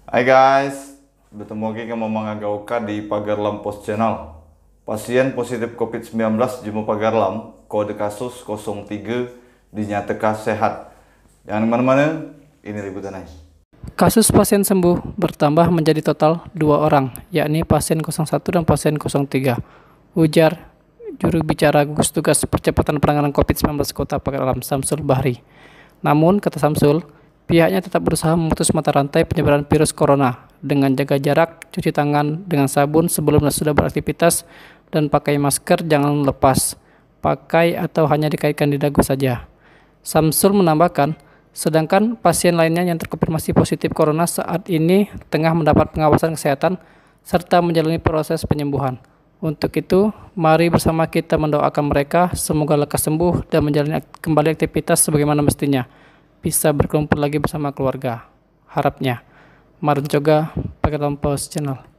Hai guys, bertemu lagi sama Mang Agauka di Pagarlam Post Channel. Pasien positif COVID-19 di Pagarlam, kode kasus 03 dinyatakan sehat. Jangan kemana-mana, ini liputannya. Kasus pasien sembuh bertambah menjadi total 2 orang, yakni pasien 01 dan pasien 03, ujar juru bicara gugus tugas percepatan penanganan COVID-19 Kota Pagarlam, Samsul Bahri. Namun, kata Samsul, pihaknya tetap berusaha memutus mata rantai penyebaran virus corona dengan jaga jarak, cuci tangan dengan sabun sebelum dan sudah beraktivitas, dan pakai masker jangan lepas, pakai atau hanya dikaitkan di dagu saja. Samsul menambahkan, sedangkan pasien lainnya yang terkonfirmasi positif corona saat ini tengah mendapat pengawasan kesehatan serta menjalani proses penyembuhan. Untuk itu, mari bersama kita mendoakan mereka semoga lekas sembuh dan menjalani kembali aktivitas sebagaimana mestinya. Bisa berkumpul lagi bersama keluarga. Harapnya. Marun Coga, Pagarlam Post Channel.